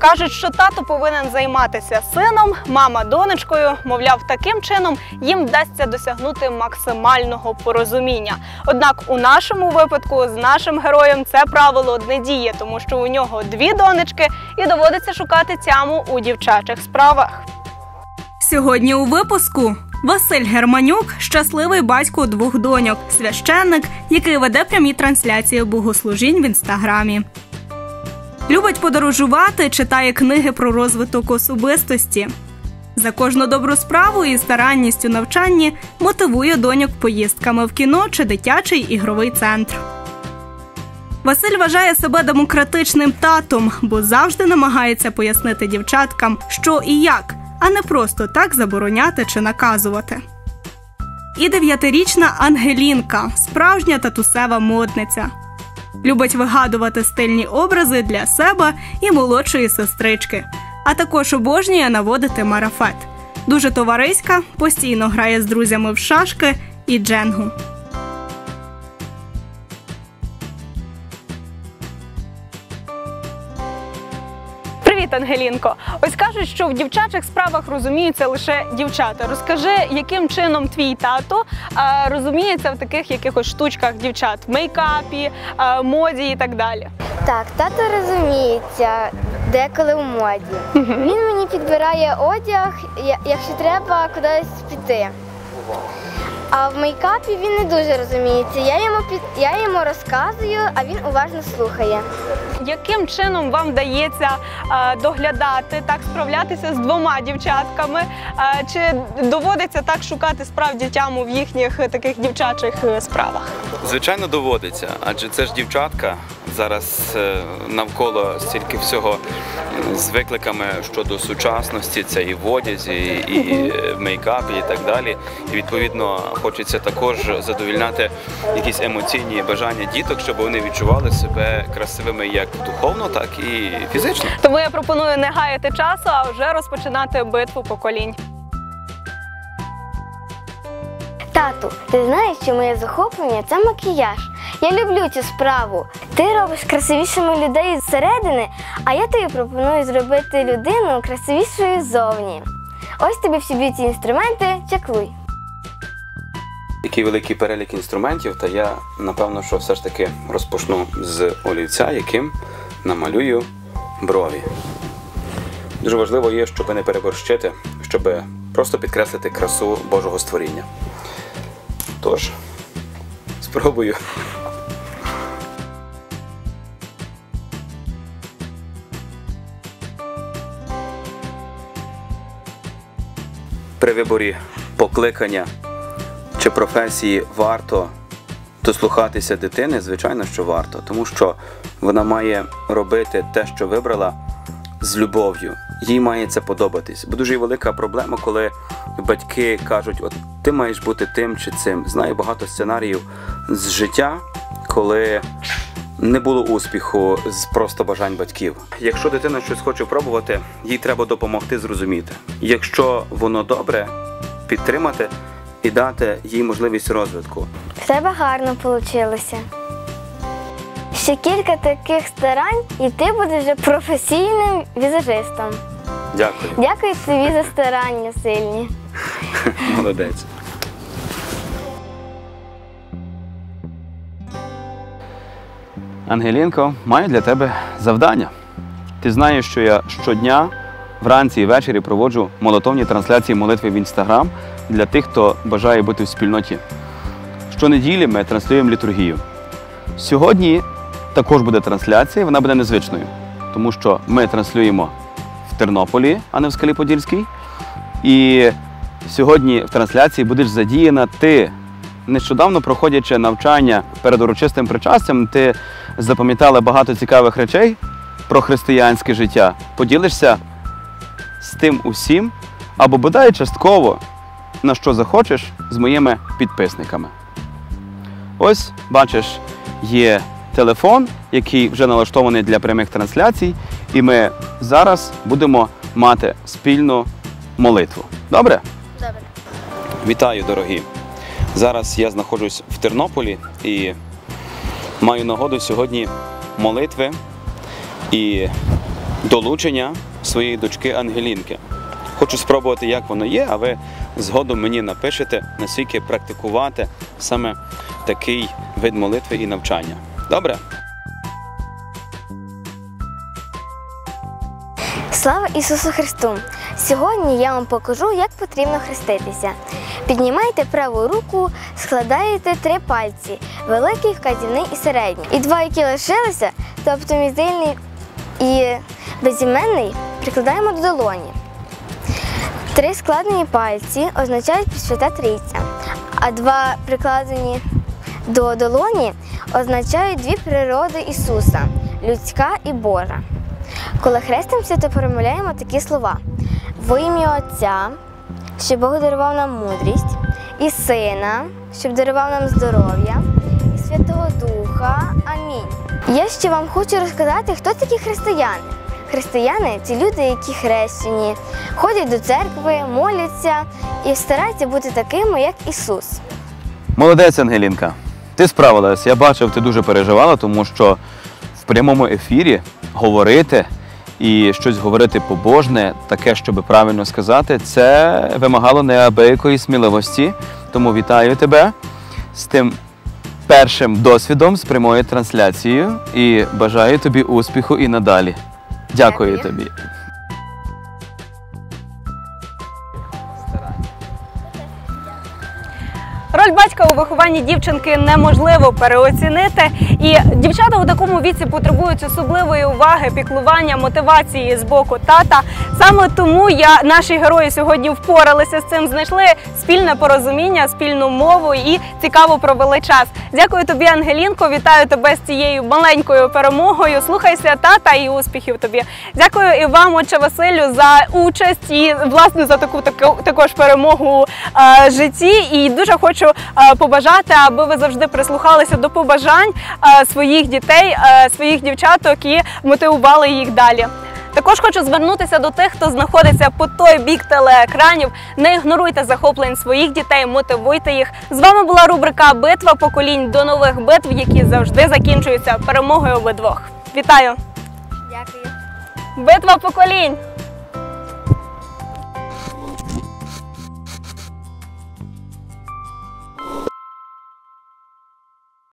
Кажуть, що тато повинен займатися сином, мама донечкою. Мовляв, таким чином їм вдасться досягнути максимального порозуміння. Однак у нашому випадку з нашим героєм це правило не діє, тому що у нього 2 донечки і доводиться шукати тяму у дівчачих справах. Сьогодні у випуску Василь Германюк – щасливий батько 2 доньок, священник, який веде прямі трансляції богослужінь в інстаграмі. Любить подорожувати, читає книги про розвиток особистості. За кожну добру справу і старанність у навчанні мотивує доньок поїздками в кіно чи дитячий ігровий центр. Василь вважає себе демократичним татом, бо завжди намагається пояснити дівчаткам, що і як, а не просто так забороняти чи наказувати. І 9-річна Ангелінка – справжня татусева модниця. Любить вигадувати стильні образи для себе і молодшої сестрички, а також обожнює наводити марафет. Дуже товариська, постійно грає з друзями в шашки і дженгу. Привіт, Ангелінко! Ось кажуть, що в дівчачих справах розуміються лише дівчата. Розкажи, яким чином твій тато розуміється в таких якихось штучках дівчат, в мейкапі, моді і так далі? Так, тато розуміється деколи в моді. Він мені підбирає одяг, якщо треба кудись піти. А в мейкапі він не дуже розуміється. Я йому розказую, а він уважно слухає. Яким чином вам вдається доглядати, так справлятися з 2 дівчатками? Чи доводиться так шукати справді тяму в їхніх таких дівчачих справах? Звичайно, доводиться, адже це ж дівчатка. Зараз навколо стільки всього з викликами щодо сучасності, це і в одязі, і в мейкапі, і так далі. І відповідно хочеться також задовольняти якісь емоційні бажання діток, щоб вони відчували себе красивими як духовно, так і фізично. Тому я пропоную не гаяти часу, а вже розпочинати битву поколінь. Тату, ти знаєш, що моє захоплення – це макіяж. Я люблю цю справу. Ти робиш красивішими людей зсередини, а я тобі пропоную зробити людину красивішою ззовні. Ось тобі всі б'юті-інструменти, чеклуй. Такий великий перелік інструментів, та я, напевно, що все ж таки розпочну з олівця, яким намалюю брові. Дуже важливо є, щоб не переборщити, щоб просто підкреслити красу Божого створіння. Тож, спробую. При виборі покликання чи професії варто дослухатися дитини? Звичайно, що варто, тому що вона має робити те, що вибрала, з любов'ю. Їй має це подобатись. Бо дуже велика проблема, коли батьки кажуть, от ти маєш бути тим чи цим. Знаю багато сценаріїв з життя, коли не було успіху з просто бажань батьків. Якщо дитина щось хоче пробувати, їй треба допомогти зрозуміти. Якщо воно добре, підтримати і дати їй можливість розвитку. В тебе гарно вийшло. Ще кілька таких старань, і ти будеш вже професійним візажистом. Дякую. Дякую тобі за старання сильні. Молодець. Ангелінко, маю для тебе завдання. Ти знаєш, що я щодня, вранці і ввечері проводжу молитовні трансляції молитви в Інстаграм для тих, хто бажає бути в спільноті. Щонеділі ми транслюємо літургію. Сьогодні також буде трансляція, вона буде незвичною, тому що ми транслюємо в Тернополі, а не в Скалі Подільській. І сьогодні в трансляції будеш задіяна ти. Нещодавно, проходячи навчання перед урочистим причастям, ти запам'ятала багато цікавих речей про християнське життя. Поділишся з тим усім, або бодай частково, на що захочеш, з моїми підписниками. Ось, бачиш, є телефон, який вже налаштований для прямих трансляцій, і ми зараз будемо мати спільну молитву. Добре? Добре. Вітаю, дорогі! Зараз я знаходжусь в Тернополі і маю нагоду сьогодні молитви. І долучення своєї дочки Ангелінки. Хочу спробувати, як воно є, а ви згодом мені напишете, наскільки практикувати саме такий вид молитви і навчання. Добре? Слава Ісусу Христу! Сьогодні я вам покажу, як потрібно хреститися. Піднімайте праву руку, складаєте 3 пальці – великий, вказівний і середній. І 2, які лишилися, тобто мізинний і безіменний, прикладаємо до долоні. 3 складені пальці означають Пресвята Трійця, а 2 прикладені до долоні означають 2 природи Ісуса – людська і Божа. Коли хрестимося, то промовляємо такі слова: во ім'я Отця, щоб Бог дарував нам мудрість, і Сина, щоб дарував нам здоров'я, і Святого Духа. Амінь. Я ще вам хочу розказати, хто такі християни. Християни – це люди, які хрещені, ходять до церкви, моляться і стараються бути такими, як Ісус. Молодець, Ангелінка. Ти справилась. Я бачив, ти дуже переживала, тому що в прямому ефірі говорити і щось говорити побожне, таке, щоб правильно сказати, це вимагало неабиякої сміливості. Тому вітаю тебе з тим першим досвідом, з прямою трансляцією і бажаю тобі успіху і надалі. Дякую тобі. Роль батька у вихованні дівчинки неможливо переоцінити, і дівчата у такому віці потребують особливої уваги, піклування, мотивації з боку тата. Саме тому наші герої сьогодні впоралися з цим, знайшли спільне порозуміння, спільну мову і цікаво провели час. Дякую тобі, Ангелінко, вітаю тебе з цією маленькою перемогою. Слухайся тата і успіхів тобі. Дякую і вам, отче Василю, за участь і, власне, за таку також перемогу у житті. І дуже хочу побажати, аби ви завжди прислухалися до побажань своїх дітей, своїх дівчаток і мотивували їх далі. Також хочу звернутися до тих, хто знаходиться по той бік телеекранів. Не ігноруйте захоплень своїх дітей, мотивуйте їх. З вами була рубрика «Битва поколінь». До нових битв, які завжди закінчуються перемогою обидвох. Вітаю! Дякую. Битва поколінь!